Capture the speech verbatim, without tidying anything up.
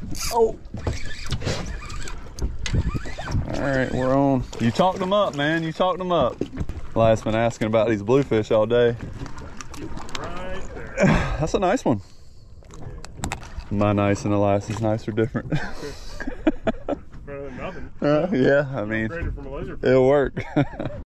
Oh. All right, we're on. You talked them up, man. You talked them up. Elias been asking about these bluefish all day. Right there. That's a nice one. My nice and Elias's nice are different. Better than nothing. Uh, yeah, I mean, Upgraded from a laser. it'll work.